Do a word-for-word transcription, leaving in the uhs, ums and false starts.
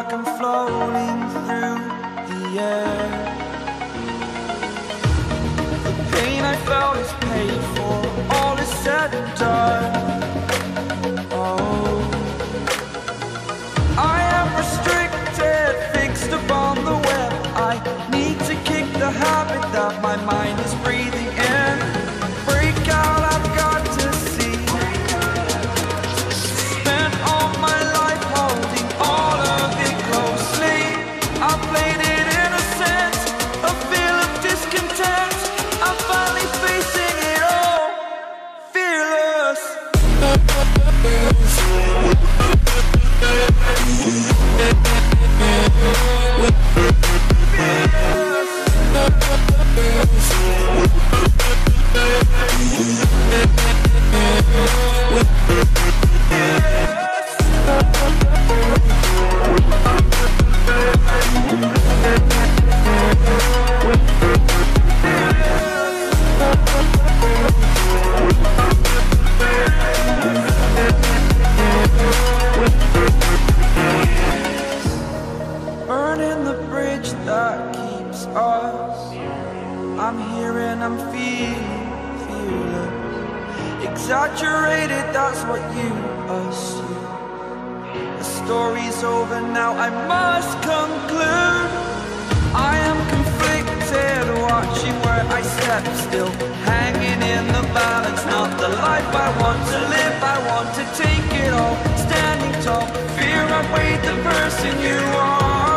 like I'm floating through the air. The pain I felt is paid for, all is said and done. Oh, I am restricted, fixed upon the web. I need to kick the habit that my mind is breathing in. Break out, I've got to see. Spent all my life holding all of it closely. I played it innocent, a feel of discontent. I'm finally facing it all, fearless. Burning the bridge that keeps us. I'm here and I'm feeling fearless. Exaggerated, that's what you assume. The story's over now, I must conclude. I am conflicted, watching where I step still, hanging in the balance. Not the life I want to live, I want to take it all. Standing tall, fear I weighed the person you are.